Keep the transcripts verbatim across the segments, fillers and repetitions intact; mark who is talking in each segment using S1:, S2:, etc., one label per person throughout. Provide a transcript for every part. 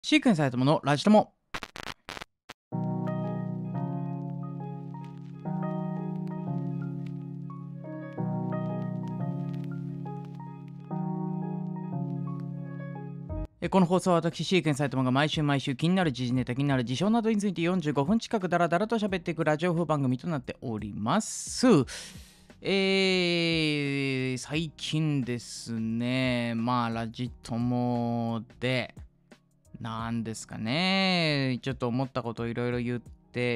S1: シークエンスされたものラジ友。えこの放送は私シークエンスされたものが毎週毎週気になる時事ネタ気になる事象などについてよんじゅうごふん近くダラダラと喋っていくラジオ風番組となっております。えー、最近ですね、まあラジ友でなんですかね、ちょっと思ったことをいろいろ言って、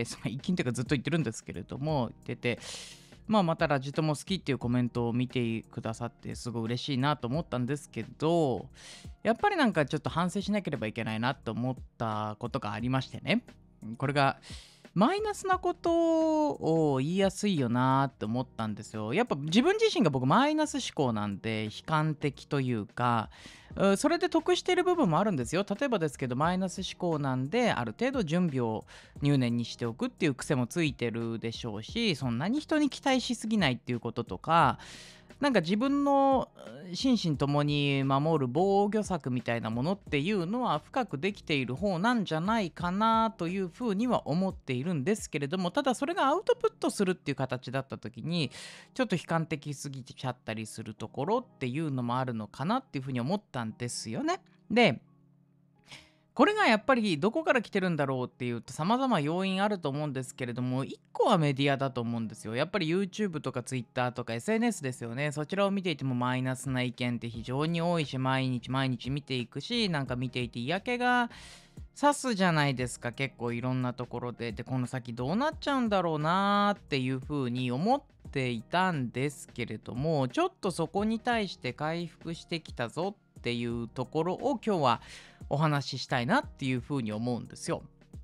S1: 最近というかずっと言ってるんですけれども、言ってて、まあまたラジ友好きっていうコメントを見てくださってすごい嬉しいなと思ったんですけど、やっぱりなんかちょっと反省しなければいけないなと思ったことがありましてね。これがマイナスなことを言いやすいよなって思ったんですよ。やっぱ自分自身が僕マイナス思考なんで悲観的というか、うそれで得している部分もあるんですよ。例えばですけどマイナス思考なんである程度準備を入念にしておくっていう癖もついてるでしょうし、そんなに人に期待しすぎないっていうこととか、なんか自分のう心身ともに守る防御策みたいなものっていうのは深くできている方なんじゃないかなというふうには思っているんですけれども、ただそれがアウトプットするっていう形だった時にちょっと悲観的すぎちゃったりするところっていうのもあるのかなっていうふうに思ったんですよね。で、これがやっぱりどこから来てるんだろうっていうと様々要因あると思うんですけれども、いっこはメディアだと思うんですよ。やっぱり YouTube とか Twitter とか エスエヌエス ですよね。そちらを見ていてもマイナスな意見って非常に多いし、毎日毎日見ていくし、なんか見ていて嫌気がさすじゃないですか、結構いろんなところで。で、この先どうなっちゃうんだろうなーっていうふうに思っていたんですけれども、ちょっとそこに対して回復してきたぞっていうところを今日はお話ししたいなっていうふうに思うんですよ。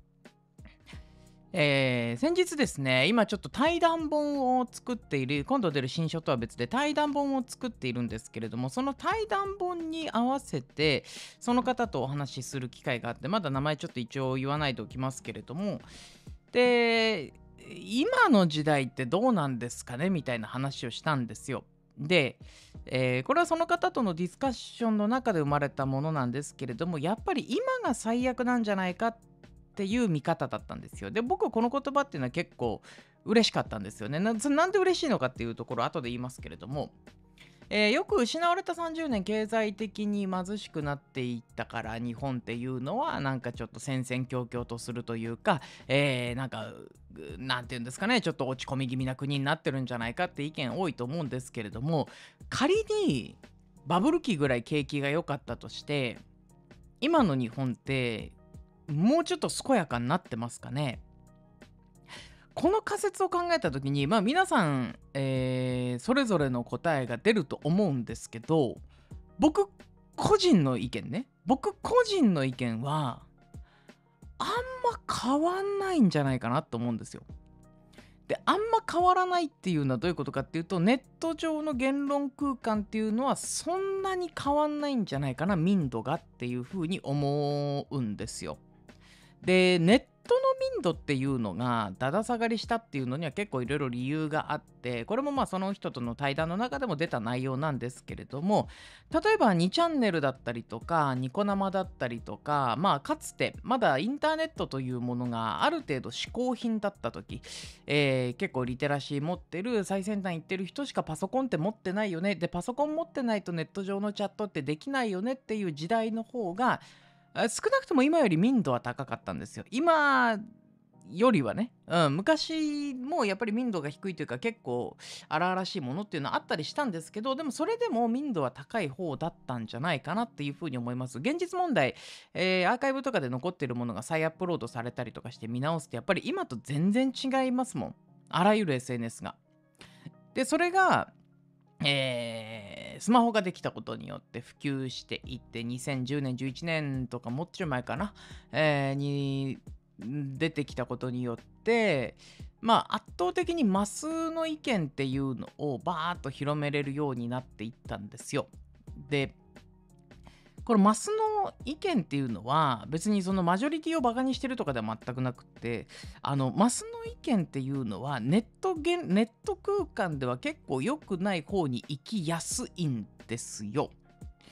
S1: えー先日ですね、今ちょっと対談本を作っている、今度出る新書とは別で対談本を作っているんですけれども、その対談本に合わせて、その方とお話しする機会があって、まだ名前ちょっと一応言わないでおきますけれども、で、今の時代ってどうなんですかねみたいな話をしたんですよ。で、えーこれはその方とのディスカッションの中で生まれたものなんですけれども、やっぱり今が最悪なんじゃないかっていう見方だったんですよ。で、僕はこの言葉っていうのは結構嬉しかったんですよね。なそなんで嬉しいのかっていうところ後で言いますけれども、えーよく失われたさんじゅうねん経済的に貧しくなっていったから日本っていうのはなんかちょっと戦々恐々とするというか、えーなんかうなんていうんですかね、ちょっと落ち込み気味な国になってるんじゃないかって意見多いと思うんですけれども、仮にバブル期ぐらい景気が良かったとして今の日本ってもうちょっと健やかになってますかね。この仮説を考えた時に、まあ皆さん、えーそれぞれの答えが出ると思うんですけど、僕個人の意見ね、僕個人の意見は、あんま変わんないんじゃないかなと思うんですよ。で、あんま変わらないっていうのはどういうことかっていうと、ネット上の言論空間っていうのはそんなに変わんないんじゃないかな、民度がっていうふうに思うんですよ。で、ネットの民度っていうのがだだ下がりしたっていうのには結構いろいろ理由があって、これもまあその人との対談の中でも出た内容なんですけれども、例えばにチャンネルだったりとか、ニコ生だったりとか、まあかつてまだインターネットというものがある程度嗜好品だった時、えー結構リテラシー持ってる最先端行ってる人しかパソコンって持ってないよね。で、パソコン持ってないとネット上のチャットってできないよねっていう時代の方が、あ、少なくとも今より民度は高かったんですよ。今よりはね、うん、昔もやっぱり民度が低いというか結構荒々しいものっていうのはあったりしたんですけど、でもそれでも民度は高い方だったんじゃないかなっていうふうに思います。現実問題、えーアーカイブとかで残ってるものが再アップロードされたりとかして見直すとやっぱり今と全然違いますもん。あらゆる エスエヌエス が。で、それがえースマホができたことによって普及していってにせんじゅうねんじゅういちねんとかもっちょい前かな、えーに出てきたことによってまあ圧倒的にマスの意見っていうのをバーッと広めれるようになっていったんですよ。で、これマスの意見っていうのは別にそのマジョリティをバカにしてるとかでは全くなくって、あのマスの意見っていうのはネットげんネット空間では結構良くない方に行きやすいんですよ。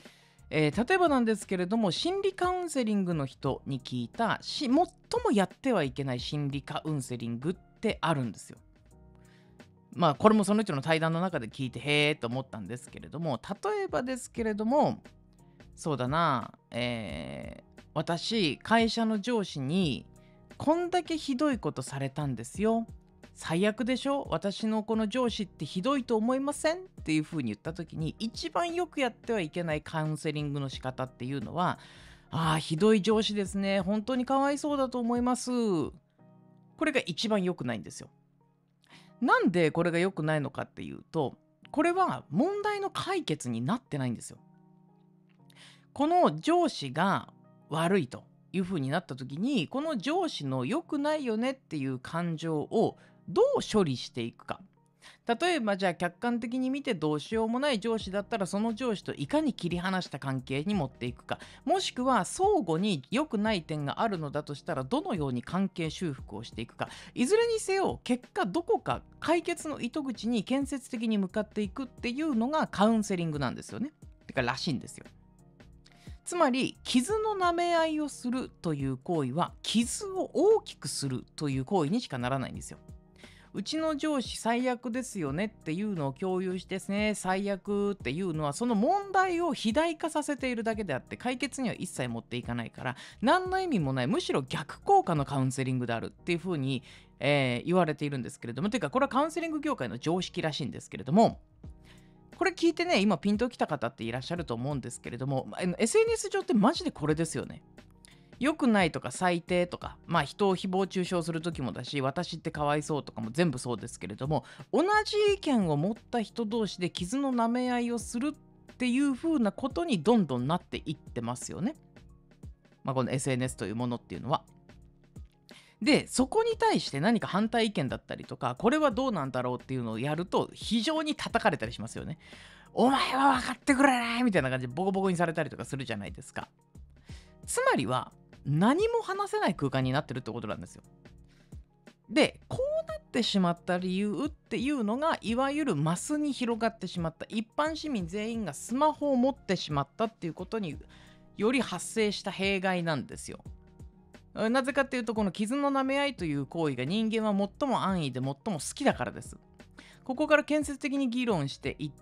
S1: えー例えばなんですけれども、心理カウンセリングの人に聞いたし、最もやってはいけない心理カウンセリングってあるんですよ。まあこれもその人の対談の中で聞いてへーと思ったんですけれども、例えばですけれども、そうだな、えー私、会社の上司に、こんだけひどいことされたんですよ。最悪でしょ、私のこの上司ってひどいと思いませんっていうふうに言った時に、一番よくやってはいけないカウンセリングの仕方っていうのは、ああ、ひどい上司ですね。本当にかわいそうだと思います。これが一番良くないんですよ。なんでこれが良くないのかっていうと、これは問題の解決になってないんですよ。この上司が悪いというふうになった時に、この上司の良くないよねっていう感情をどう処理していくか。例えばじゃあ客観的に見てどうしようもない上司だったら、その上司といかに切り離した関係に持っていくか、もしくは相互に良くない点があるのだとしたら、どのように関係修復をしていくか。いずれにせよ結果どこか解決の糸口に建設的に向かっていくっていうのがカウンセリングなんですよね。てからしいんですよ。つまり傷の舐め合いをするという行為は、傷を大きくするという行為にしかならないんですよ。うちの上司最悪ですよねっていうのを共有してですね、最悪っていうのはその問題を肥大化させているだけであって、解決には一切持っていかないから、何の意味もない、むしろ逆効果のカウンセリングであるっていうふうに、えー言われているんですけれども、ていうかこれはカウンセリング業界の常識らしいんですけれども、これ聞いてね、今ピンときた方っていらっしゃると思うんですけれども、まあの エスエヌエス 上ってマジでこれですよね。良くないとか最低とか、まあ人を誹謗中傷する時もだし、私ってかわいそうとかも全部そうですけれども、同じ意見を持った人同士で傷の舐め合いをするっていう風なことにどんどんなっていってますよね。まあこの エスエヌエス というものっていうのは。で、そこに対して何か反対意見だったりとか、これはどうなんだろうっていうのをやると非常に叩かれたりしますよね。お前は分かってくれないみたいな感じでボコボコにされたりとかするじゃないですか。つまりは何も話せない空間になってるってことなんですよ。で、こうなってしまった理由っていうのが、いわゆるマスに広がってしまった、一般市民全員がスマホを持ってしまったっていうことにより発生した弊害なんですよ。なぜかっていうと、この傷の舐め合いという行為が人間は最も安易で最も好きだからです。ここから建設的に議論していって、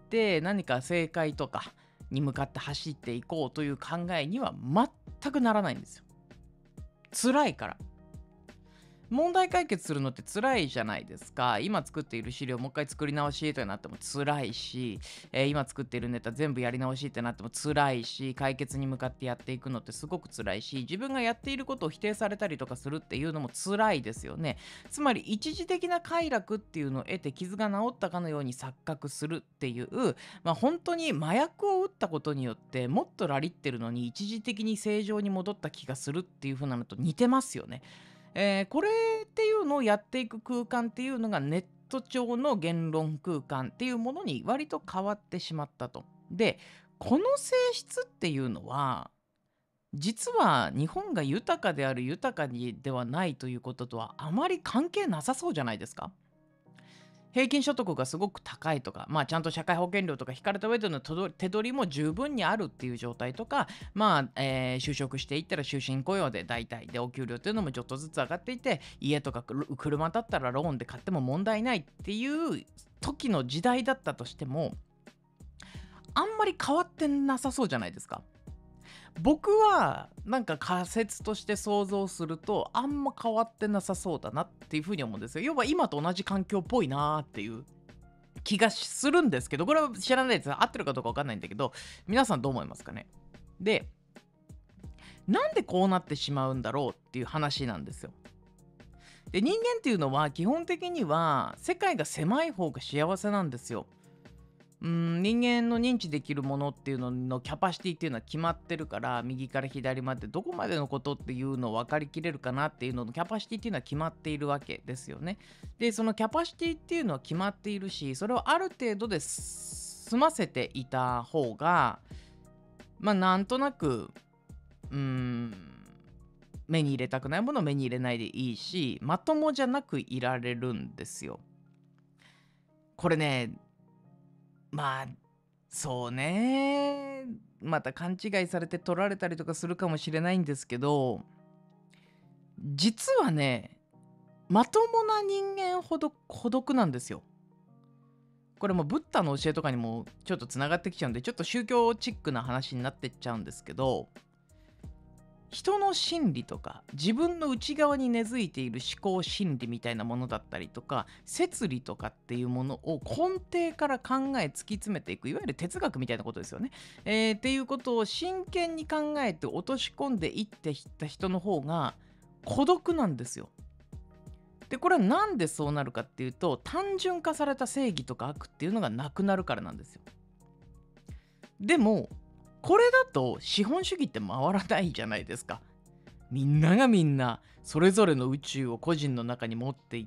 S1: 何か正解とかに向かって走っていこうという考えには全くならないんですよ。辛いから。問題解決するのって辛いじゃないですか。今作っている資料もう一回作り直しとなっても辛いし、えー今作っているネタ全部やり直しってなっても辛いし、解決に向かってやっていくのってすごく辛いし、自分がやっていることを否定されたりとかするっていうのも辛いですよね。つまり一時的な快楽っていうのを得て傷が治ったかのように錯覚するっていう、まあ本当に麻薬を打ったことによってもっとラリってるのに一時的に正常に戻った気がするっていう風なのと似てますよね。えーこれっていうのをやっていく空間っていうのがネット上の言論空間っていうものに割と変わってしまったと。で、この性質っていうのは、実は日本が豊かである豊かにではないということとはあまり関係なさそうじゃないですか。平均所得がすごく高いとか、まあ、ちゃんと社会保険料とか引かれた上でのとど手取りも十分にあるっていう状態とか、まあえー就職していったら終身雇用で大体でお給料っていうのもちょっとずつ上がっていて、家とかくる車だったらローンで買っても問題ないっていう時の時代だったとしても、あんまり変わってなさそうじゃないですか。僕はなんか仮説として想像すると、あんま変わってなさそうだなっていうふうに思うんですよ。要は今と同じ環境っぽいなーっていう気がするんですけど、これは知らないです。合ってるかどうかわかんないんだけど、皆さんどう思いますかね。で、なんでこうなってしまうんだろうっていう話なんですよ。で、人間っていうのは基本的には世界が狭い方が幸せなんですよ。うーん、人間の認知できるものっていうののキャパシティっていうのは決まってるから、右から左までどこまでのことっていうのを分かりきれるかなっていうののキャパシティっていうのは決まっているわけですよね。で、そのキャパシティっていうのは決まっているし、それをある程度で済ませていた方が、まあなんとなく、うーん、目に入れたくないものを目に入れないでいいし、まともじゃなくいられるんですよ。これね、まあそうね。また勘違いされて取られたりとかするかもしれないんですけど、実はね、まともな人間ほど孤独なんですよ。これもブッダの教えとかにもちょっとつながってきちゃうんで、ちょっと宗教チックな話になってっちゃうんですけど、人の心理とか自分の内側に根付いている思考心理みたいなものだったりとか、摂理とかっていうものを根底から考え突き詰めていく、いわゆる哲学みたいなことですよね。えーっていうことを真剣に考えて落とし込んでいっていった人の方が孤独なんですよ。でこれはなんでそうなるかっていうと、単純化された正義とか悪っていうのがなくなるからなんですよ。でもこれだと資本主義って回らないじゃないですか。みんながみんなそれぞれの宇宙を個人の中に持っていって、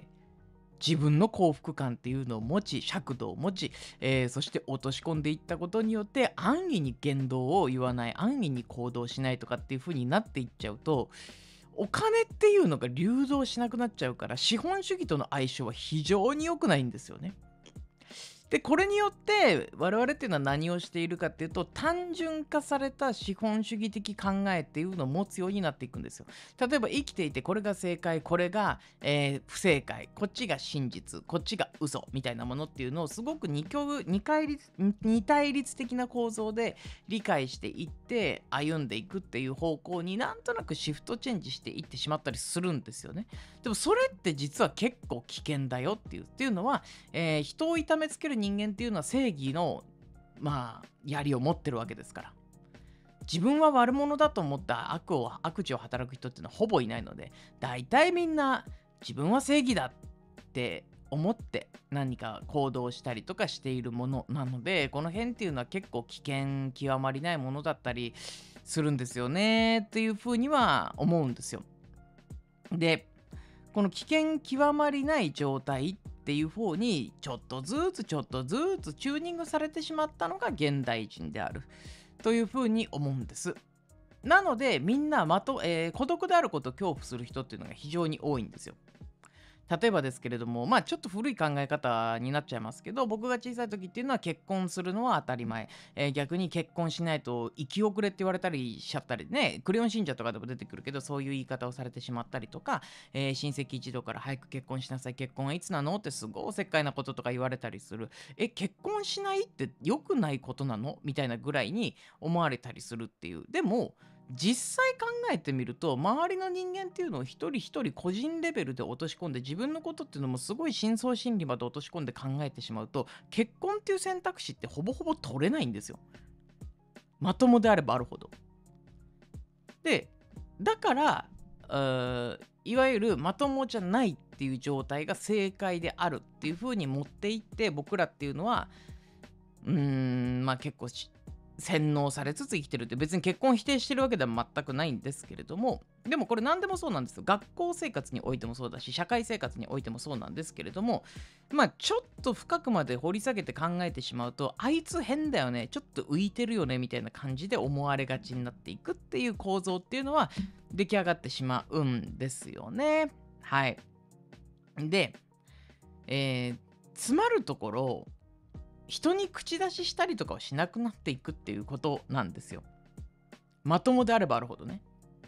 S1: 自分の幸福感っていうのを持ち、尺度を持ち、えーそして落とし込んでいったことによって安易に言動を言わない、安易に行動しないとかっていう風になっていっちゃうと、お金っていうのが流動しなくなっちゃうから、資本主義との相性は非常に良くないんですよね。でこれによって我々っていうのは何をしているかっていうと、単純化された資本主義的考えっていうのを持つようになっていくんですよ。例えば生きていてこれが正解、これが、えー不正解、こっちが真実、こっちが嘘みたいなものっていうのをすごく二極二対立二対立的な構造で理解していって歩んでいくっていう方向になんとなくシフトチェンジしていってしまったりするんですよね。でもそれって実は結構危険だよっていうっていうのは、えー人を痛めつける人間っていうのは正義のまあ槍を持ってるわけですから、自分は悪者だと思った悪を悪事を働く人っていうのはほぼいないので、大体みんな自分は正義だって思って何か行動したりとかしているものなので、この辺っていうのは結構危険極まりないものだったりするんですよねっていうふうには思うんですよ。でこの危険極まりない状態っていう方にちょっとずつちょっとずつチューニングされてしまったのが現代人であるというふうに思うんです。なのでみんなまと、えー孤独であることを恐怖する人っていうのが非常に多いんですよ。例えばですけれども、まあちょっと古い考え方になっちゃいますけど、僕が小さい時っていうのは結婚するのは当たり前、えー逆に結婚しないと生き遅れって言われたりしちゃったりね、クレヨン信者とかでも出てくるけど、そういう言い方をされてしまったりとか、えー親戚一同から早く結婚しなさい、結婚はいつなのってすごいおせっかいなこととか言われたりする。え結婚しないって良くないことなのみたいなぐらいに思われたりするっていう。でも実際考えてみると、周りの人間っていうのを一人一人個人レベルで落とし込んで、自分のことっていうのもすごい深層心理まで落とし込んで考えてしまうと、結婚っていう選択肢ってほぼほぼ取れないんですよ。まともであればあるほど。でだからうーいわゆるまともじゃないっていう状態が正解であるっていう風に持っていって、僕らっていうのはうーん、まあ結構し洗脳されつつ生きてるって、別に結婚を否定してるわけでは全くないんですけれども、でもこれ何でもそうなんですよ。学校生活においてもそうだし、社会生活においてもそうなんですけれども、まあちょっと深くまで掘り下げて考えてしまうと、あいつ変だよね、ちょっと浮いてるよねみたいな感じで思われがちになっていくっていう構造っていうのは出来上がってしまうんですよね。はい。で、えー、つまるところ、人に口出ししたりとかをしなくなっていくっていうことなんですよ。まともであればあるほどね。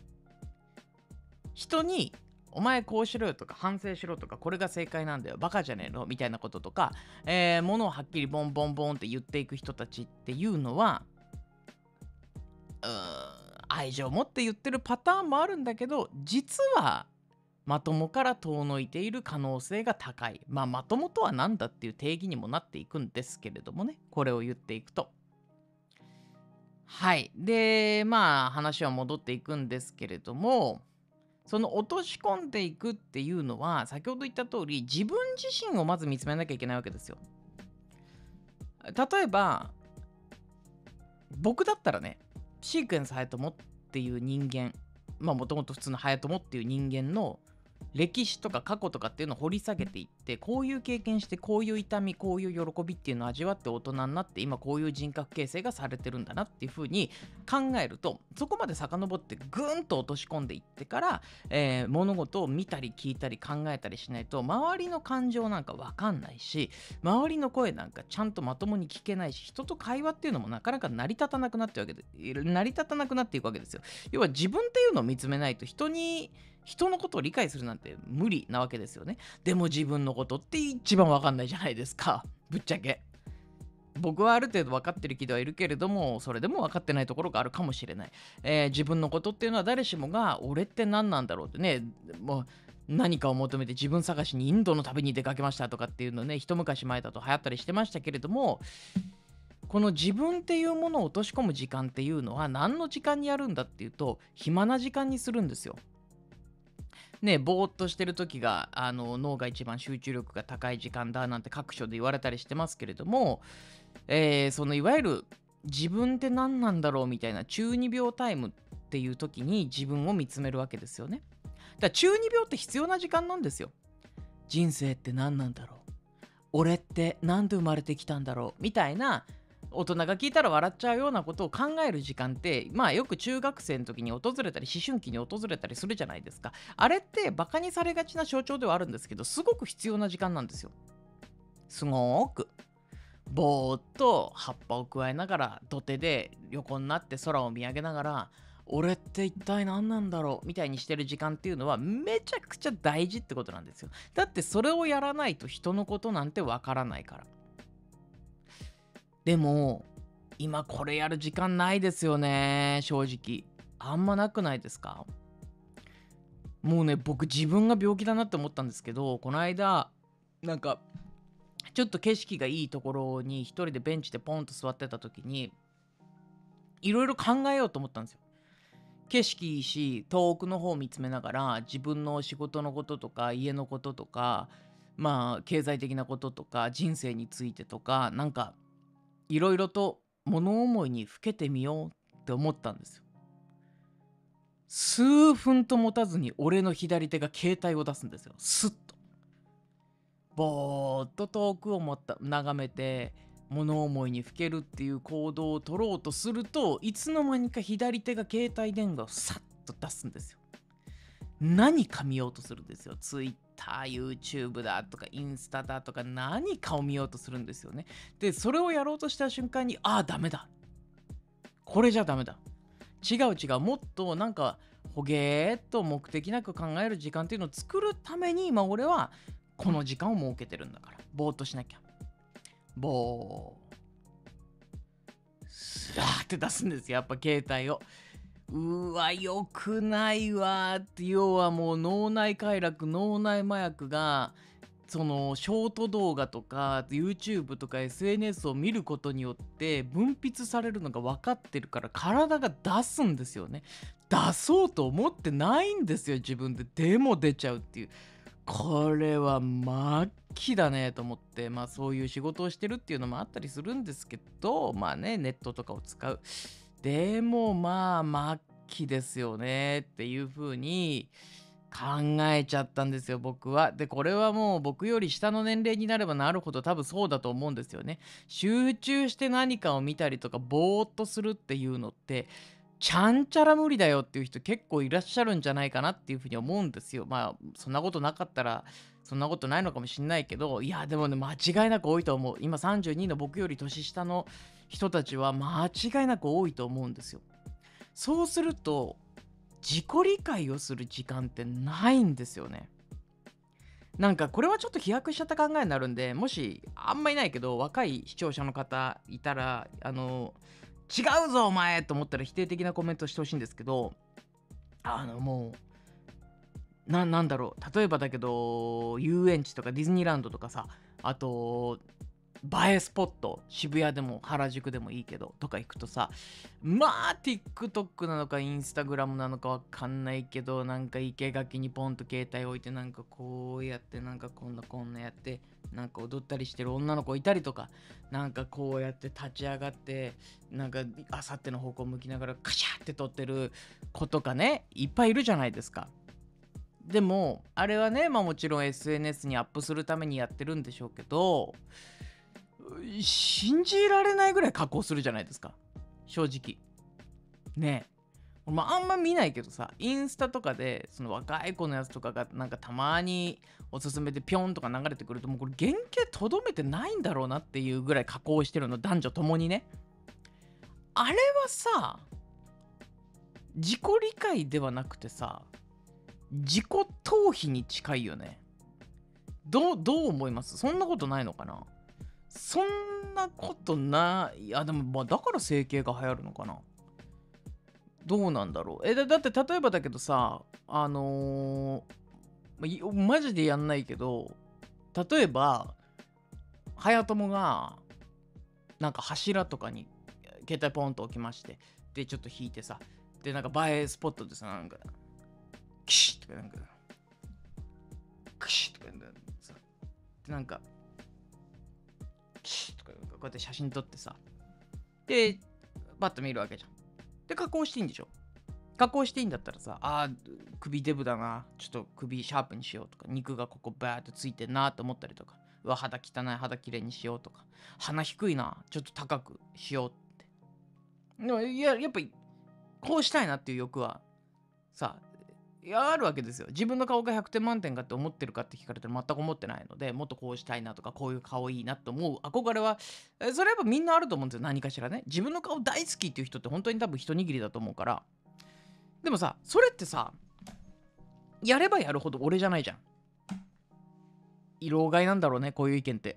S1: 人にお前こうしろよとか反省しろとか、これが正解なんだよバカじゃねえのみたいなこととか、えー、ものをはっきりボンボンボンって言っていく人たちっていうのは、うーん愛情を持って言ってるパターンもあるんだけど、実はまともから遠のいている可能性が高い。まあまともとは何だっていう定義にもなっていくんですけれどもね、これを言っていくと。はい。で、まあ話は戻っていくんですけれども、その落とし込んでいくっていうのは、先ほど言った通り、自分自身をまず見つめなきゃいけないわけですよ。例えば、僕だったらね、シークエンスハヤトモっていう人間、まあもともと普通のハヤトモっていう人間の歴史とか過去とかっていうのを掘り下げていって、こういう経験してこういう痛み、こういう喜びっていうのを味わって大人になって、今こういう人格形成がされてるんだなっていう風に考えると、そこまで遡ってぐーんと落とし込んでいってから、えー物事を見たり聞いたり考えたりしないと、周りの感情なんかわかんないし、周りの声なんかちゃんとまともに聞けないし、人と会話っていうのもなかなか成り立たなくなってわけで成り立たなくなっていくわけですよ。要は自分っていうのを見つめないと、人に人のことを理解するなんて無理なわけですよね。でも自分のことって一番わかんないじゃないですか。ぶっちゃけ。僕はある程度分かってる気ではいるけれども、それでも分かってないところがあるかもしれない。えー自分のことっていうのは誰しもが、俺って何なんだろうってね、もう何かを求めて自分探しにインドの旅に出かけましたとかっていうのね、一昔前だと流行ったりしてましたけれども、この自分っていうものを落とし込む時間っていうのは何の時間にやるんだっていうと、暇な時間にするんですよ。ね、ぼーっとしてる時があの脳が一番集中力が高い時間だなんて各所で言われたりしてますけれども、えーそのいわゆる自分って何なんだろうみたいな中二病タイムっていう時に自分を見つめるわけですよね。だから中二病って必要な時間なんですよ。人生って何なんだろう、俺ってなんで生まれてきたんだろうみたいな、大人が聞いたら笑っちゃうようなことを考える時間って、まあよく中学生の時に訪れたり思春期に訪れたりするじゃないですか。あれってバカにされがちな象徴ではあるんですけど、すごく必要な時間なんですよ。すごーく。ぼーっと葉っぱをくわえながら土手で横になって空を見上げながら、俺って一体何なんだろうみたいにしてる時間っていうのはめちゃくちゃ大事ってことなんですよ。だってそれをやらないと人のことなんてわからないから。でも今これやる時間ないですよね、正直。あんまなくないですか？もうね、僕自分が病気だなって思ったんですけど、この間なんかちょっと景色がいいところに一人でベンチでポンと座ってた時に、いろいろ考えようと思ったんですよ。景色いいし、遠くの方を見つめながら自分の仕事のこととか家のこととか、まあ経済的なこととか人生についてとか、なんかいろいろと物思いにふけてみようって思ったんですよ。数分と持たずに俺の左手が携帯を出すんですよ。スッと。ぼーっと遠くをもった眺めて物思いにふけるっていう行動を取ろうとすると、いつの間にか左手が携帯電話をさっと出すんですよ。何か見ようとするんですよ。Twitter、YouTube だとかインスタだとか何かを見ようとするんですよね。で、それをやろうとした瞬間に、ああ、ダメだ。これじゃダメだ。違う違う。もっとなんか、ほげーっと目的なく考える時間っていうのを作るために、今俺はこの時間を設けてるんだから。ぼーっとしなきゃ。ぼー。スラーって出すんですよ。やっぱ携帯を。うわ、よくないわーって、要はもう脳内快楽、脳内麻薬が、そのショート動画とか YouTube とか エスエヌエス を見ることによって分泌されるのが分かってるから、体が出すんですよね。出そうと思ってないんですよ、自分で。でも出ちゃうっていう。これは末期だねと思って、まあそういう仕事をしてるっていうのもあったりするんですけど、まあね、ネットとかを使う。でもまあ末期ですよねっていう風に考えちゃったんですよ、僕は。で、これはもう僕より下の年齢になればなるほど多分そうだと思うんですよね。集中して何かを見たりとか、ぼーっとするっていうのって、ちゃんちゃら無理だよっていう人結構いらっしゃるんじゃないかなっていうふうに思うんですよ。まあ、そんなことなかったら、そんなことないのかもしんないけど、いや、でもね、間違いなく多いと思う。今さんじゅうにの僕より年下の人たちは間違いなく多いと思うんですよ。そうすると、自己理解をする時間ってないんですよね。なんかこれはちょっと飛躍しちゃった考えになるんで、もしあんまいないけど若い視聴者の方いたら、あの違うぞお前と思ったら否定的なコメントしてほしいんですけど、あのもうななんだろう、例えばだけど遊園地とかディズニーランドとかさ、あと映えスポット、渋谷でも原宿でもいいけどとか行くとさ、まあ TikTok なのか Instagram なのかわかんないけど、なんか生垣にポンと携帯置いて、なんかこうやってなんかこんなこんなやってなんか踊ったりしてる女の子いたりとか、なんかこうやって立ち上がってなんかあさっての方向向きながらカシャって撮ってる子とかね、いっぱいいるじゃないですか。 でもあれはね、まあもちろん エスエヌエス にアップするためにやってるんでしょうけど、信じられないぐらい加工するじゃないですか、正直ね。え、まあ、あんま見ないけどさ、インスタとかでその若い子のやつとかがなんかたまにおすすめでピョンとか流れてくると、もうこれ原型とどめてないんだろうなっていうぐらい加工してるの、男女ともにね。あれはさ、自己理解ではなくてさ、自己逃避に近いよね。どうどう思います？そんなことないのかな？そんなことない。いやでもまあだから整形が流行るのかな。どうなんだろう。えだだって例えばだけどさ、あのーまマジでやんないけど、例えば早友がなんか柱とかに携帯ポンと置きまして、でちょっと引いてさ、でなんか映えスポットでさ、なんかキシッとかなんかクシッとかさ、でなんかキシッとかこうやって写真撮ってさ、でバッと見るわけじゃん。で加工していいんでしょ。加工していいんだったらさ、あー首デブだな、ちょっと首シャープにしようとか、肉がここバーってついてんなと思ったりとか、うわ肌汚い、肌きれいにしようとか、鼻低いな、ちょっと高くしようって。でもいややっぱりこうしたいなっていう欲はさ、いやあるわけですよ。自分の顔がひゃくてん満点かって思ってるかって聞かれたら全く思ってないので、もっとこうしたいなとか、こういう顔いいなと思う憧れは、えそれはやっぱみんなあると思うんですよ、何かしらね。自分の顔大好きっていう人って本当に多分一握りだと思うから。でもさ、それってさ、やればやるほど俺じゃないじゃん。老害なんだろうね、こういう意見って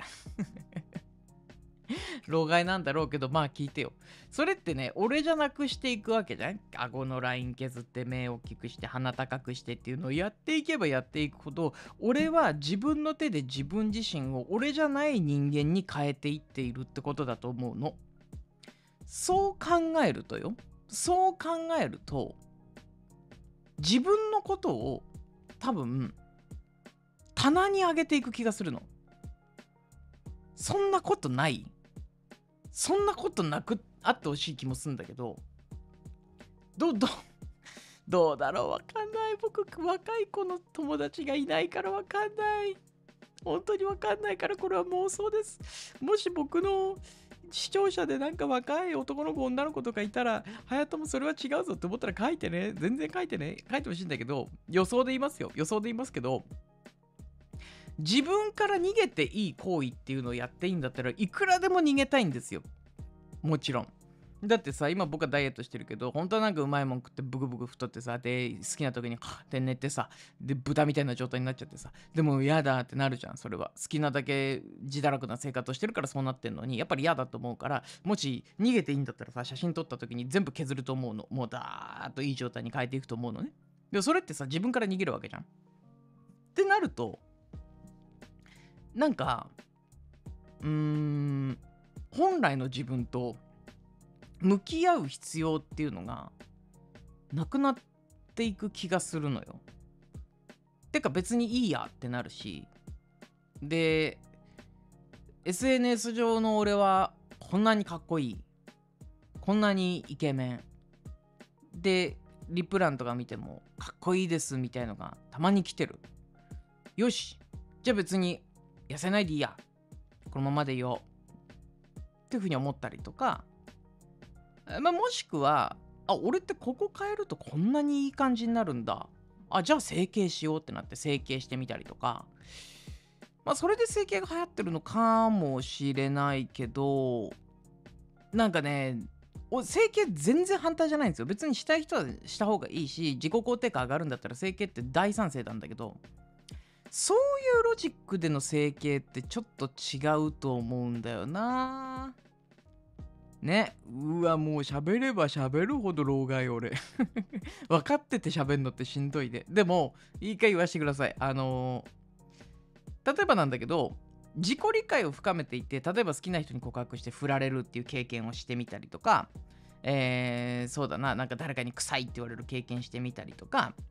S1: 老害なんだろうけど、まあ聞いてよ。それってね、俺じゃなくしていくわけじゃん。顎のライン削って目を大きくして鼻高くしてっていうのをやっていけばやっていくほど、俺は自分の手で自分自身を俺じゃない人間に変えていっているってことだと思うの。そう考えるとよ。そう考えると、自分のことを多分棚に上げていく気がするの。そんなことない？そんなことなくあってほしい気もするんだけど、どうどうどうだろう、わかんない。僕若い子の友達がいないからわかんない。本当にわかんないから、これは妄想です。もし僕の視聴者でなんか若い男の子女の子とかいたら、隼人もそれは違うぞって思ったら書いてね。全然書いてね。書いてほしいんだけど、予想で言いますよ。予想で言いますけど、自分から逃げていい行為っていうのをやっていいんだったらいくらでも逃げたいんですよ。もちろん。だってさ、今僕はダイエットしてるけど、本当はなんかうまいもん食ってブクブク太ってさ、で好きな時にカーって寝てさ、で豚みたいな状態になっちゃってさ、でも嫌だってなるじゃん。それは好きなだけ自堕落な生活をしてるからそうなってんのに、やっぱり嫌だと思うから、もし逃げていいんだったらさ、写真撮った時に全部削ると思うの。もうダーッといい状態に変えていくと思うのね。でもそれってさ、自分から逃げるわけじゃん。ってなると、なんかうーん本来の自分と向き合う必要っていうのがなくなっていく気がするのよ。てか別にいいやってなるし、で エスエヌエス 上の俺はこんなにかっこいい、こんなにイケメンで、リプランとか見てもかっこいいですみたいのがたまに来てる。よし、じゃあ別に痩せないでいいや、このままでいようっていうふうに思ったりとか、まあ、もしくは、あ、俺ってここ変えるとこんなにいい感じになるんだ、あ、じゃあ整形しようってなって整形してみたりとか、まあそれで整形が流行ってるのかもしれないけど、なんかね、整形全然反対じゃないんですよ。別にしたい人はした方がいいし、自己肯定感上がるんだったら整形って大賛成なんだけど、そういうロジックでの整形ってちょっと違うと思うんだよな。ね、うわ、もう喋れば喋るほど老害俺分かってて喋んのってしんどいで。でもいいか言わしてください。あのー、例えばなんだけど、自己理解を深めていて、例えば好きな人に告白して振られるっていう経験をしてみたりとか、えー、そうだな、なんか誰かに臭いって言われる経験してみたりとか、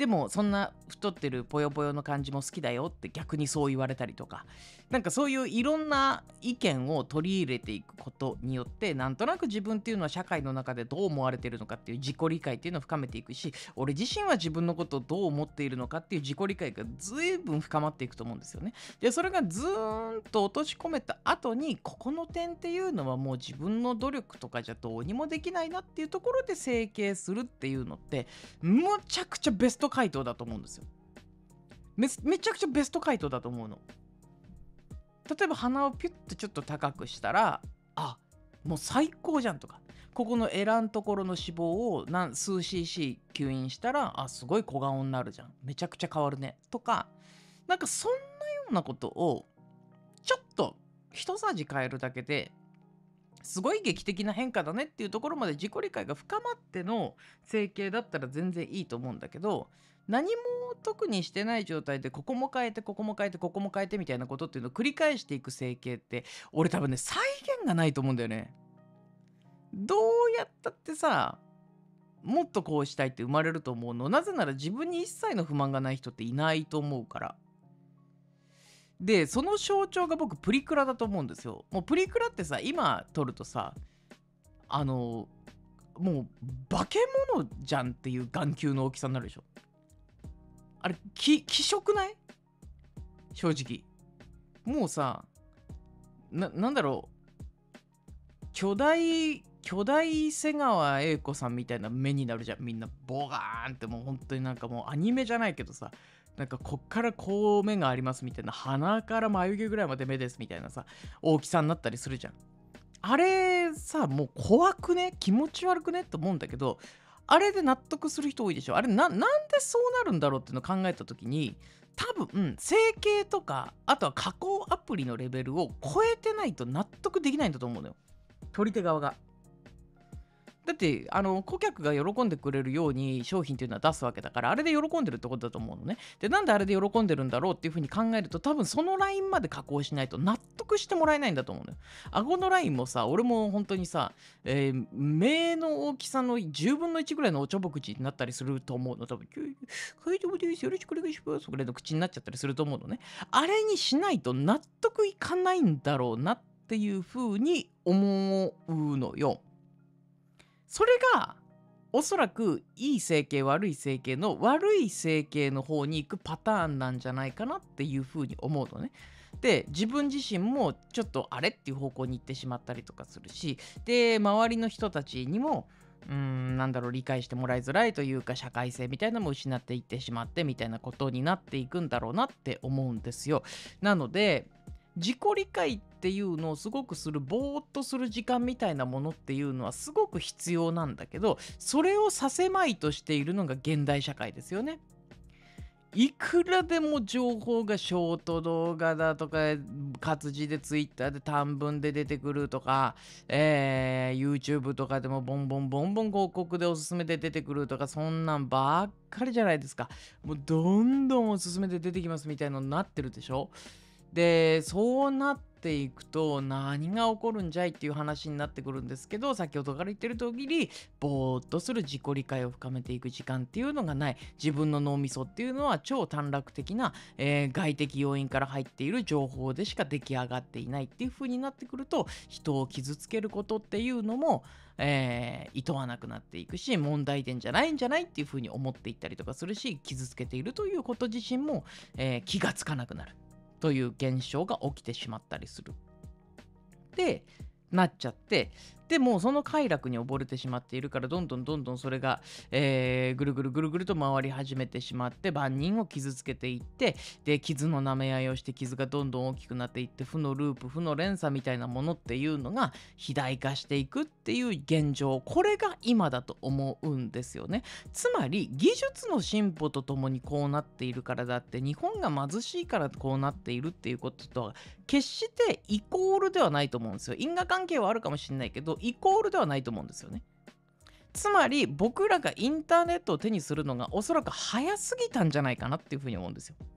S1: でもそんな太ってるぽよぽよの感じも好きだよって逆にそう言われたりとか、なんかそういういろんな意見を取り入れていくことによって、なんとなく自分っていうのは社会の中でどう思われてるのかっていう自己理解っていうのを深めていくし、俺自身は自分のことをどう思っているのかっていう自己理解が随分深まっていくと思うんですよね。でそれがずーんと落とし込めた後に、ここの点っていうのはもう自分の努力とかじゃどうにもできないなっていうところで整形するっていうのって、むちゃくちゃベスト回答だと思うんですよ。めめちゃくちゃベスト回答だと思うの。例えば鼻をピュッとちょっと高くしたら、あ、もう最高じゃんとか、ここのエラんところの脂肪を何数 シーシー 吸引したら、あ、すごい小顔になるじゃん、めちゃくちゃ変わるねとか、なんかそんなようなことをちょっと一さじ変えるだけですごい劇的な変化だねっていうところまで自己理解が深まっての整形だったら全然いいと思うんだけど、何も特にしてない状態でここも変えてここも変えてここも変えてみたいなことっていうのを繰り返していく整形って、俺多分ね再現がないと思うんだよね。どうやったってさ、もっとこうしたいって生まれると思うの。なぜなら自分に一切の不満がない人っていないと思うから。でその象徴が僕プリクラだと思うんですよ。もうプリクラってさ、今撮るとさ、あのもう化け物じゃんっていう眼球の大きさになるでしょ。あれき気色ない？正直もうさ、な、なんだろう、巨大巨大瀬川栄子さんみたいな目になるじゃん。みんなボガーンって、もう本当になんかもうアニメじゃないけどさ、なんかこっからこう目がありますみたいな、鼻から眉毛ぐらいまで目ですみたいなさ、大きさになったりするじゃん。あれさ、もう怖くね、気持ち悪くねって思うんだけど、あれで納得する人多いでしょ。あれな、なんでそうなるんだろうっていうのを考えた時に、多分整形とかあとは加工アプリのレベルを超えてないと納得できないんだと思うのよ、取り手側が。だってあの顧客が喜んでくれるように商品っていうのは出すわけだから、あれで喜んでるってことだと思うのね。でなんであれで喜んでるんだろうっていうふうに考えると、多分そのラインまで加工しないと納得してもらえないんだと思うのよ。顎のラインもさ、俺も本当にさ、えー目の大きさのじゅうぶんのいちぐらいのおちょぼ口になったりすると思うの。多分大丈夫ですよろしくお願いしますぐらいの口になっちゃったりすると思うのね。あれにしないと納得いかないんだろうなっていうふうに思うのよ。それがおそらくいい整形悪い整形の悪い整形の方に行くパターンなんじゃないかなっていうふうに思うのね。で自分自身もちょっとあれっていう方向に行ってしまったりとかするし、で周りの人たちにもうーんなんだろう、理解してもらいづらいというか、社会性みたいなのも失っていってしまってみたいなことになっていくんだろうなって思うんですよ。なので自己理解っていうのをすごくする、ぼーっとする時間みたいなものっていうのはすごく必要なんだけど、それをさせまいとしているのが現代社会ですよね。いくらでも情報がショート動画だとか、活字でツイッターで短文で出てくるとか、えー、YouTube とかでもボンボンボンボン広告でおすすめで出てくるとか、そんなんばっかりじゃないですか。もうどんどんおすすめで出てきますみたいなのになってるでしょ。でそうなっていくと何が起こるんじゃいっていう話になってくるんですけど、先ほどから言ってる通り、ぼーっとする自己理解を深めていく時間っていうのがない。自分の脳みそっていうのは超短絡的な、えー外的要因から入っている情報でしか出来上がっていないっていう風になってくると、人を傷つけることっていうのもえー、厭わなくなっていくし、問題点じゃないんじゃないっていう風に思っていったりとかするし、傷つけているということ自身も、えー気がつかなくなるという現象が起きてしまったりする。でなっちゃって、でもうその快楽に溺れてしまっているから、どんどんどんどんそれが、えーぐるぐるぐるぐると回り始めてしまって、万人を傷つけていって、で傷の舐め合いをして、傷がどんどん大きくなっていって、負のループ負の連鎖みたいなものっていうのが肥大化していくっていう現状、これが今だと思うんですよね。つまり技術の進歩とともにこうなっているからだって、日本が貧しいからこうなっているっていうこととは決してイコールではないと思うんですよ。因果関係はあるかもしれないけどイコールではないと思うんですよね。つまり僕らがインターネットを手にするのがおそらく早すぎたんじゃないかなっていうふうに思うんですよ。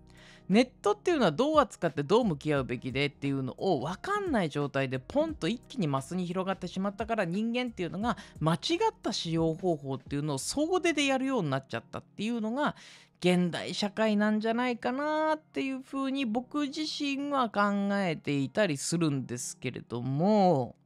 S1: ネットっていうのはどう扱ってどう向き合うべきでっていうのを分かんない状態でポンと一気にマスに広がってしまったから、人間っていうのが間違った使用方法っていうのを総出でやるようになっちゃったっていうのが現代社会なんじゃないかなっていうふうに僕自身は考えていたりするんですけれども、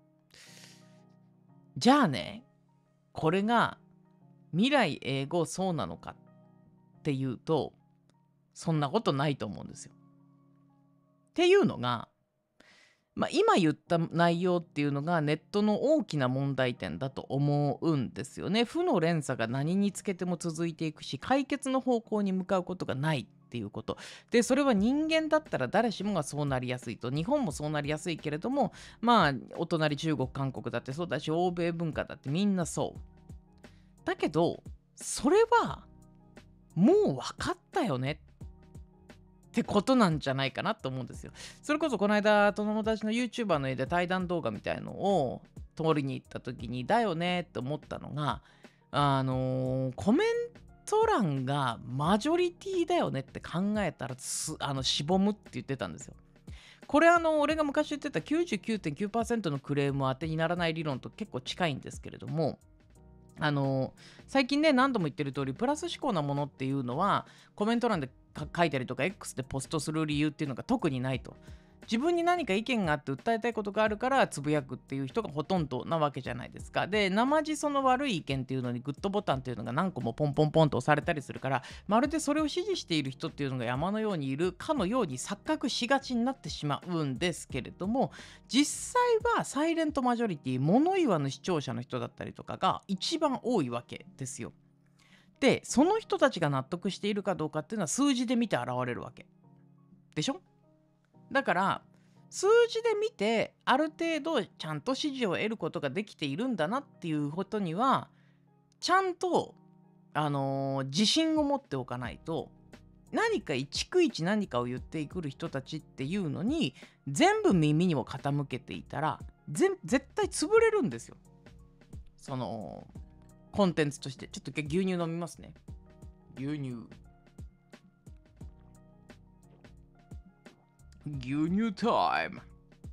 S1: じゃあね、これが未来永劫そうなのかっていうと、そんなことないと思うんですよ。っていうのが、まあ、今言った内容っていうのがネットの大きな問題点だと思うんですよね。負の連鎖が何につけても続いていくし、解決の方向に向かうことがないっていうこと。で、それは人間だったら誰しもがそうなりやすいと。日本もそうなりやすいけれども、まあ、お隣中国、韓国だってそうだし、欧米文化だってみんなそう。だけど、それはもう分かったよねってことなんじゃないかなと思うんですよ。それこそこの間友達の YouTuber の絵で対談動画みたいのを通りに行った時にだよねって思ったのが、あのーコメント欄がマジョリティだよねって考えたらすあのしぼむって言ってたんですよ。これあの俺が昔言ってた きゅうじゅうきゅうてんきゅうパーセント のクレームは当てにならない理論と結構近いんですけれども、あの最近ね何度も言ってる通りプラス思考なものっていうのはコメント欄でか書いたりとか X でポストする理由っていうのが特にないと。自分に何か意見があって訴えたいことがあるからつぶやくっていう人がほとんどなわけじゃないですか。で、生地その悪い意見っていうのにグッドボタンっていうのが何個もポンポンポンと押されたりするから、まるでそれを支持している人っていうのが山のようにいるかのように錯覚しがちになってしまうんですけれども、実際はサイレントマジョリティ、物言わぬ視聴者の人だったりとかが一番多いわけですよ。で、その人たちが納得しているかどうかっていうのは数字で見て現れるわけでしょ。だから数字で見てある程度ちゃんと支持を得ることができているんだなっていうことにはちゃんと、あのー自信を持っておかないと、何か一区一何かを言ってくる人たちっていうのに全部耳にも傾けていたらぜ絶対潰れるんですよ。そのコンテンツとして。ちょっと牛乳飲みますね。牛乳。牛乳タイム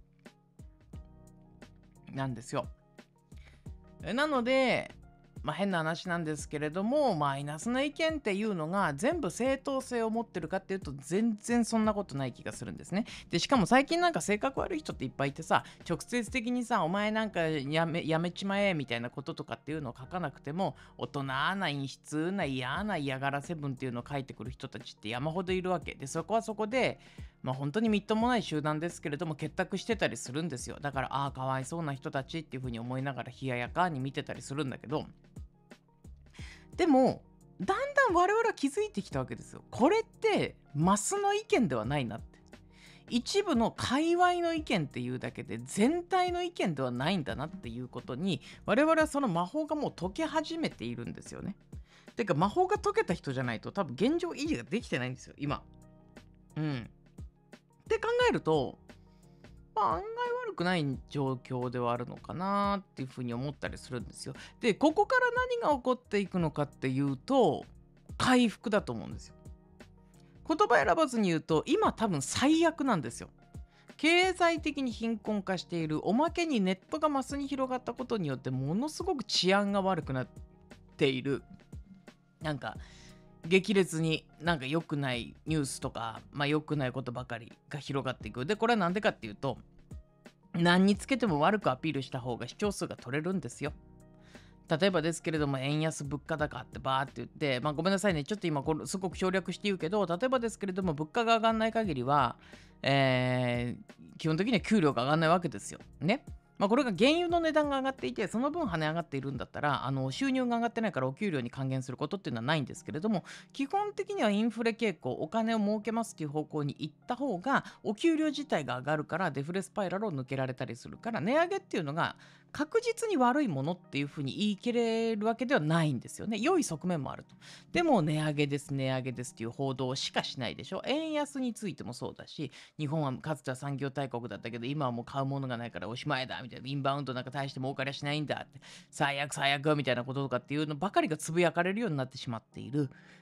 S1: なんですよ。なので、まあ、変な話なんですけれども、マイナスな意見っていうのが全部正当性を持ってるかっていうと全然そんなことない気がするんですね。で、しかも最近なんか性格悪い人っていっぱいいてさ、直接的にさ、お前なんかやめやめちまえみたいなこととかっていうのを書かなくても、大人な陰湿な嫌な嫌がらせ文っていうのを書いてくる人たちって山ほどいるわけで、そこはそこで、まあ本当にみっともない集団ですけれども結託してたりするんですよ。だから、ああ、かわいそうな人たちっていうふうに思いながら冷ややかに見てたりするんだけど、でもだんだん我々は気づいてきたわけですよ。これってマスの意見ではないなって。一部の界隈の意見っていうだけで全体の意見ではないんだなっていうことに我々はその魔法がもう解け始めているんですよね。てか魔法が解けた人じゃないと多分現状維持ができてないんですよ今。うん。って考えると、まあ、案外悪くない状況ではあるのかなっていうふうに思ったりするんですよ。で、ここから何が起こっていくのかっていうと、回復だと思うんですよ。言葉選ばずに言うと、今多分最悪なんですよ。経済的に貧困化している、おまけにネットがマスに広がったことによってものすごく治安が悪くなっている。なんか激烈になんか良くないニュースとか、まあ良くないことばかりが広がっていく。で、これはなんでかっていうと、何につけても悪くアピールした方が視聴数が取れるんですよ。例えばですけれども、円安物価高ってバーって言って、まあごめんなさいね、ちょっと今これすごく省略して言うけど、例えばですけれども、物価が上がらない限りは、えー基本的には給料が上がらないわけですよ。ね。まあ、これが原油の値段が上がっていて、その分跳ね上がっているんだったら、あの収入が上がってないからお給料に還元することっていうのはないんですけれども、基本的にはインフレ傾向、お金を儲けますっていう方向に行った方が、お給料自体が上がるから、デフレスパイラルを抜けられたりするから、値上げっていうのが確実に悪いものっていうふうに言い切れるわけではないんですよね。良い側面もあると。でも、値上げです、値上げですっていう報道しかしないでしょ。円安についてもそうだし、日本はかつては産業大国だったけど、今はもう買うものがないからおしまいだみたいな、インバウンドなんか大して儲かりゃしないんだって、最悪最悪みたいなこととかっていうのばかりがつぶやかれるようになってしまっている。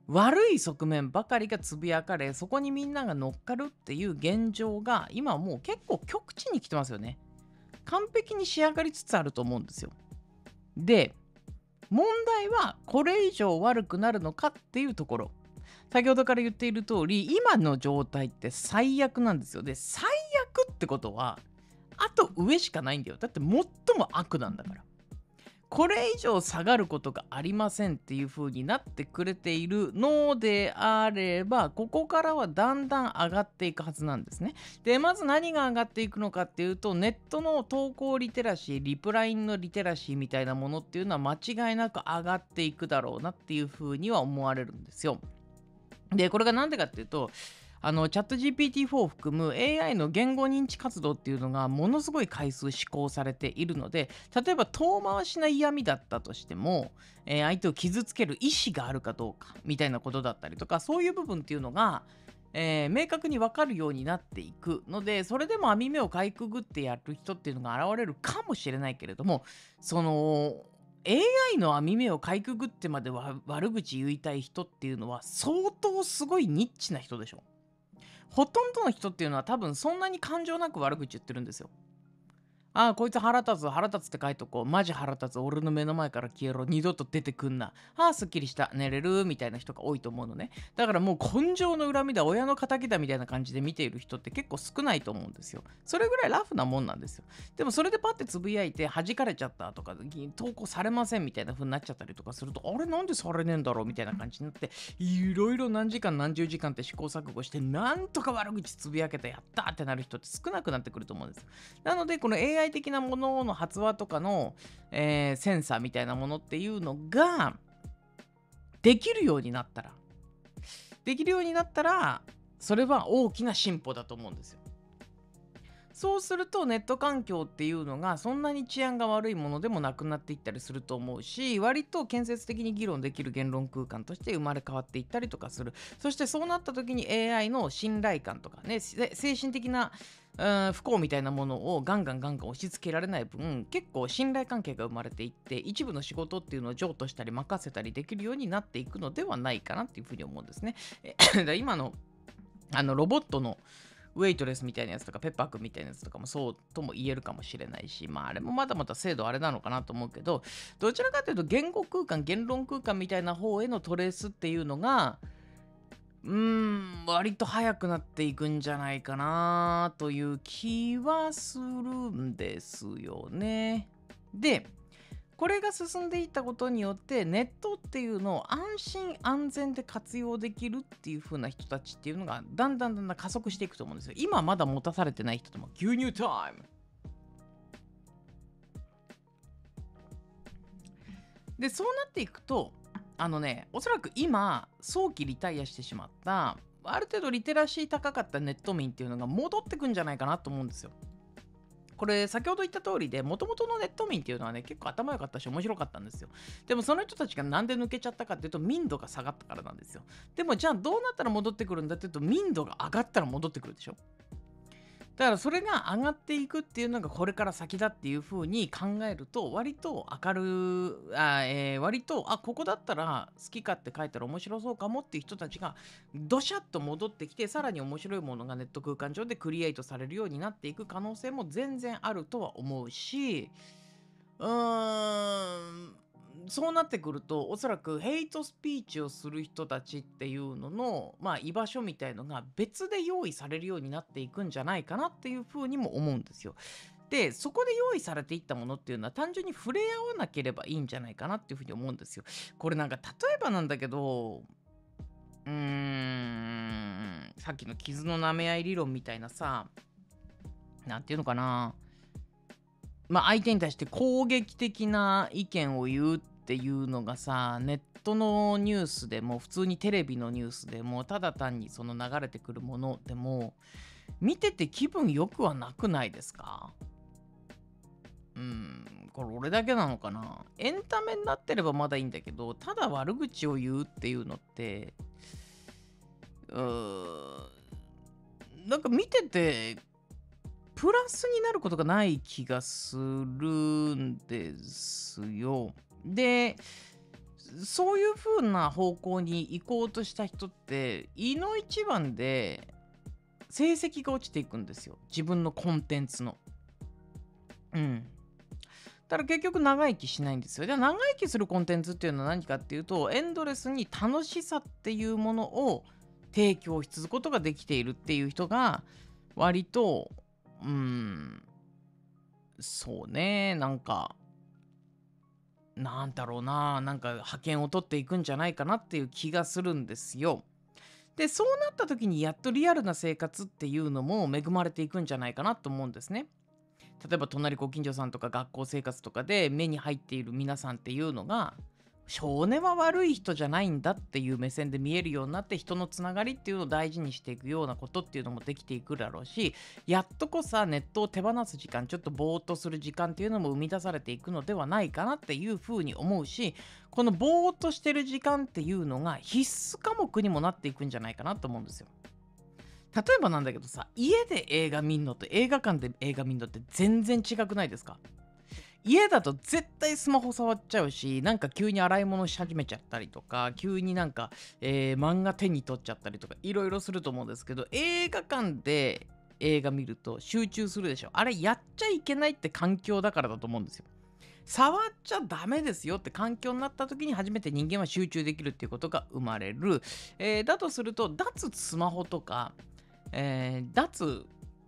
S1: 悪い側面ばかりがつぶやかれ、そこにみんなが乗っかるっていう現状が今もう結構極地に来てますよね。完璧に仕上がりつつあると思うんですよ。で、問題はこれ以上悪くなるのかっていうところ。先ほどから言っている通り、今の状態って最悪なんですよ。で、最悪ってことは、あと上しかないんだよ。だって最も悪なんだから。これ以上下がることがありませんっていう風になってくれているのであれば、ここからはだんだん上がっていくはずなんですね。で、まず何が上がっていくのかっていうと、ネットの投稿リテラシー、リプラインのリテラシーみたいなものっていうのは間違いなく上がっていくだろうなっていう風には思われるんですよ。で、これがなんでかっていうと、あの、チャット ジーピーティーフォー を含む エーアイ の言語認知活動っていうのがものすごい回数施行されているので、例えば遠回しな嫌味だったとしても、えー相手を傷つける意思があるかどうかみたいなことだったりとか、そういう部分っていうのが、えー明確に分かるようになっていくので、それでも網目をかいくぐってやる人っていうのが現れるかもしれないけれども、その エーアイ の網目をかいくぐってまでわ悪口言いたい人っていうのは相当すごいニッチな人でしょ。ほとんどの人っていうのは多分そんなに感情なく悪口言ってるんですよ。ああ、こいつ腹立つ、腹立つって書いとこう。マジ腹立つ。俺の目の前から消えろ。二度と出てくんな。ああ、すっきりした。寝れる。みたいな人が多いと思うのね。だからもう根性の恨みだ、親の敵だみたいな感じで見ている人って結構少ないと思うんですよ。それぐらいラフなもんなんですよ。でもそれでパッてつぶやいて弾かれちゃったとか、投稿されませんみたいな風になっちゃったりとかすると、あれなんでされねえんだろうみたいな感じになって、いろいろ何時間何十時間って試行錯誤して、なんとか悪口つぶやけてやったってなる人って少なくなってくると思うんですよ。なので、この エーアイ 的なものの発話とかの、えーセンサーみたいなものっていうのができるようになったら、できるようになったら、それは大きな進歩だと思うんですよ。そうするとネット環境っていうのがそんなに治安が悪いものでもなくなっていったりすると思うし、割と建設的に議論できる言論空間として生まれ変わっていったりとかする。そしてそうなった時に エーアイ の信頼感とかね、せ精神的なうん不幸みたいなものをガンガンガンガン押し付けられない分、結構信頼関係が生まれていって、一部の仕事っていうのを譲渡したり任せたりできるようになっていくのではないかなっていうふうに思うんですね。えだから今のあのロボットのウェイトレスみたいなやつとかペッパーくんみたいなやつとかもそうとも言えるかもしれないし、まああれもまだまだ精度あれなのかなと思うけど、どちらかというと言語空間、言論空間みたいな方へのトレースっていうのが、うーん、割と早くなっていくんじゃないかなという気はするんですよね。で、これが進んでいったことによってネットっていうのを安心安全で活用できるっていう風な人たちっていうのがだんだんだんだん加速していくと思うんですよ。今まだ持たされてない人とも牛乳タイムで、そうなっていくと、あのね、おそらく今早期リタイアしてしまったある程度リテラシー高かったネット民っていうのが戻ってくんじゃないかなと思うんですよ。これ先ほど言った通りで、もともとのネット民っていうのはね、結構頭良かったし面白かったんですよ。でもその人たちがなんで抜けちゃったかっていうと、民度が下がったからなんですよ。でもじゃあどうなったら戻ってくるんだっていうと、民度が上がったら戻ってくるでしょ。だからそれが上がっていくっていうのがこれから先だっていう風に考えると、割と明るあ、えー割とあここだったら好き勝手書いたら面白そうかもっていう人たちがドシャッと戻ってきて、さらに面白いものがネット空間上でクリエイトされるようになっていく可能性も全然あるとは思うし、うーん、そうなってくると、おそらくヘイトスピーチをする人たちっていうのの、まあ、居場所みたいのが別で用意されるようになっていくんじゃないかなっていうふうにも思うんですよ。で、そこで用意されていったものっていうのは単純に触れ合わなければいいんじゃないかなっていうふうに思うんですよ。これなんか例えばなんだけど、うーん、さっきの傷の舐め合い理論みたいなさ、なんていうのかな。まあ、相手に対して攻撃的な意見を言うっていうのがさ、ネットのニュースでも普通にテレビのニュースでもただ単にその流れてくるものでも見てて気分良くはなくないですか？うん、これ俺だけなのかな。エンタメになってればまだいいんだけど、ただ悪口を言うっていうのって、うーん、なんか見ててプラスになることがない気がするんですよ。で、 そういう風な方向に行こうとした人っていの一番で成績が落ちていくんですよ、自分のコンテンツの。うんただ結局長生きしないんですよ。で長生きするコンテンツっていうのは何かっていうと、エンドレスに楽しさっていうものを提供し続くことができているっていう人が割とうーんそうねなんかなんだろうななんか覇権を取っていくんじゃないかなっていう気がするんですよ。でそうなった時にやっとリアルな生活っていうのも恵まれていくんじゃないかなと思うんですね。例えば隣ご近所さんとか学校生活とかで目に入っている皆さんっていうのが少年は悪い人じゃないんだっていう目線で見えるようになって、人のつながりっていうのを大事にしていくようなことっていうのもできていくだろうし、やっとこさネットを手放す時間、ちょっとぼーっとする時間っていうのも生み出されていくのではないかなっていうふうに思うし、このぼーっとしてる時間っていうのが必須科目にもなっていくんじゃないかなと思うんですよ。例えばなんだけどさ、家で映画見んのと映画館で映画見んのって全然違くないですか？家だと絶対スマホ触っちゃうし、なんか急に洗い物し始めちゃったりとか、急になんか、えー漫画手に取っちゃったりとか、いろいろすると思うんですけど、映画館で映画見ると集中するでしょ。あれやっちゃいけないって環境だからだと思うんですよ。触っちゃダメですよって環境になった時に初めて人間は集中できるっていうことが生まれる。えーだとすると、脱スマホとか、えー脱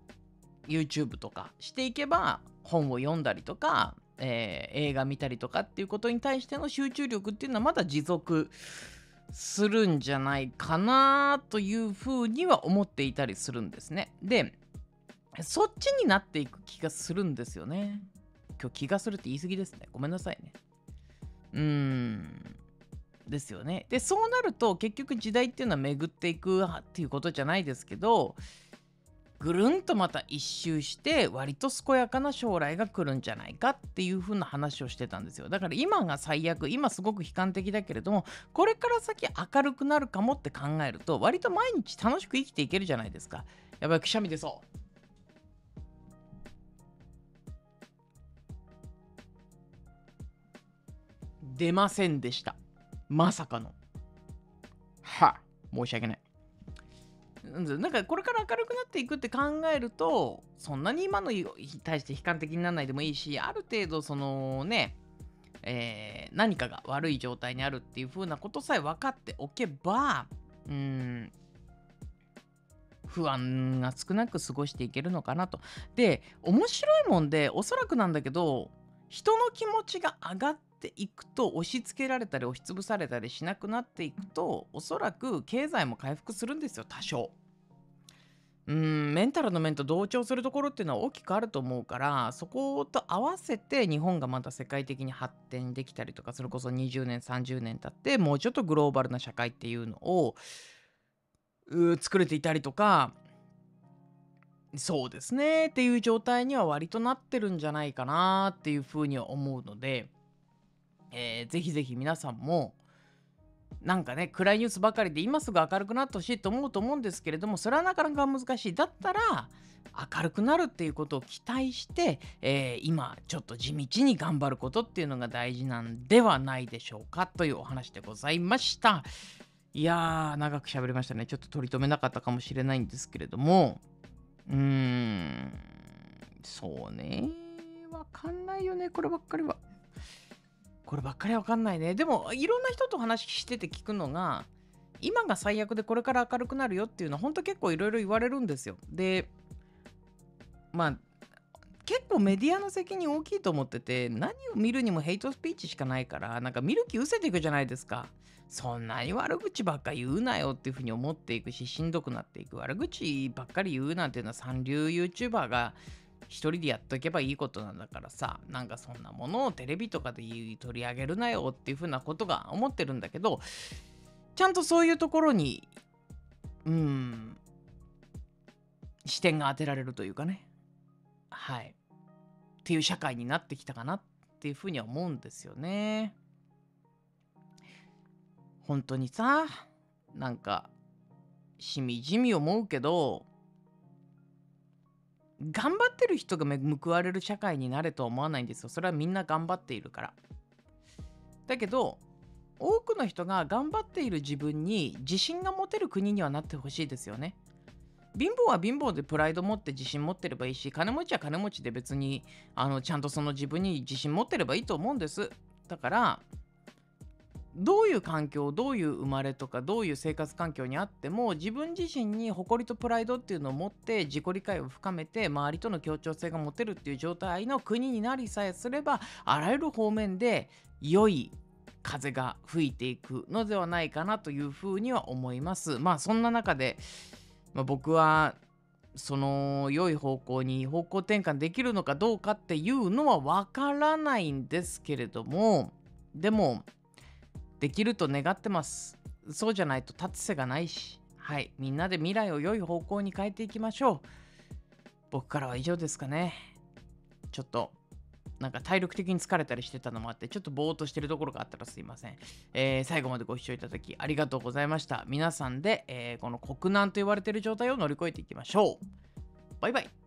S1: YouTube とかしていけば、本を読んだりとか、えー映画見たりとかっていうことに対しての集中力っていうのはまだ持続するんじゃないかなというふうには思っていたりするんですね。で、そっちになっていく気がするんですよね。今日気がするって言い過ぎですね。ごめんなさいね。うーん。ですよね。で、そうなると結局時代っていうのは巡っていくっていうことじゃないですけど、ぐるんとまた一周して割と健やかな将来が来るんじゃないかっていう風な話をしてたんですよ。だから今が最悪、今すごく悲観的だけれども、これから先明るくなるかもって考えると、割と毎日楽しく生きていけるじゃないですか。やばい、くしゃみ出そう。出ませんでした。まさかの。は、申し訳ない。うんなんかこれから明るくなっていくって考えると、そんなに今のに対して悲観的にならないでもいいし、ある程度そのね、えー何かが悪い状態にあるっていう風なことさえ分かっておけば、うーん、不安が少なく過ごしていけるのかなと。で、面白いもんで、おそらくなんだけど、人の気持ちが上がっていくと、押し付けられたり押しつぶされたりしなくなっていくと、おそらく経済も回復するんですよ、多少。うーん、メンタルの面と同調するところっていうのは大きくあると思うから、そこと合わせて日本がまた世界的に発展できたりとか、それこそにじゅうねん、さんじゅうねん経って、もうちょっとグローバルな社会っていうのをうー作れていたりとか、そうですねっていう状態には割となってるんじゃないかなっていうふうには思うので、えーぜひぜひ皆さんもなんかね、暗いニュースばかりで今すぐ明るくなってほしいと思うと思うんですけれども、それはなかなか難しい。だったら、明るくなるっていうことを期待して、えー今ちょっと地道に頑張ることっていうのが大事なんではないでしょうかというお話でございました。いやー、長く喋りましたね。ちょっと取り留めなかったかもしれないんですけれども、うーん、そうね。わかんないよね、こればっかりは。こればっかりわかんないね。でも、いろんな人と話してて聞くのが、今が最悪でこれから明るくなるよっていうのは、本当結構いろいろ言われるんですよ。で、まあ、結構メディアの責任大きいと思ってて、何を見るにもヘイトスピーチしかないから、なんか見る気失せていくじゃないですか。そんなに悪口ばっか言うなよっていうふうに思っていくし、しんどくなっていく。悪口ばっかり言うなんていうのは三流 YouTuber が一人でやっとけばいいことなんだからさ、なんかそんなものをテレビとかで言い取り上げるなよっていうふうなことが思ってるんだけど、ちゃんとそういうところに、うーん、視点が当てられるというかね。はい。っていう社会になってきたかなっていうふうには思うんですよね。本当にさ、なんか、しみじみ思うけど、頑張ってる人がめ報われる社会になれとは思わないんですよ。それはみんな頑張っているから。だけど、 多くの人が頑張っている自分に自信が持てる国にはなってほしいですよね。貧乏は貧乏でプライド持って自信持ってればいいし、金持ちは金持ちで別にあのちゃんとその自分に自信持ってればいいと思うんです。だからどういう環境、どういう生まれとか、どういう生活環境にあっても、自分自身に誇りとプライドっていうのを持って自己理解を深めて、周りとの協調性が持てるっていう状態の国になりさえすれば、あらゆる方面で良い風が吹いていくのではないかなというふうには思います。まあそんな中で、まあ、僕はその良い方向に方向転換できるのかどうかっていうのはわからないんですけれども、でもできると願ってます。そうじゃないと立つ瀬がないし、はい、みんなで未来を良い方向に変えていきましょう。僕からは以上ですかね。ちょっとなんか体力的に疲れたりしてたのもあって、ちょっとぼーっとしてるところがあったらすいません。えー最後までご視聴いただきありがとうございました。皆さんで、えーこの国難と言われている状態を乗り越えていきましょう。バイバイ。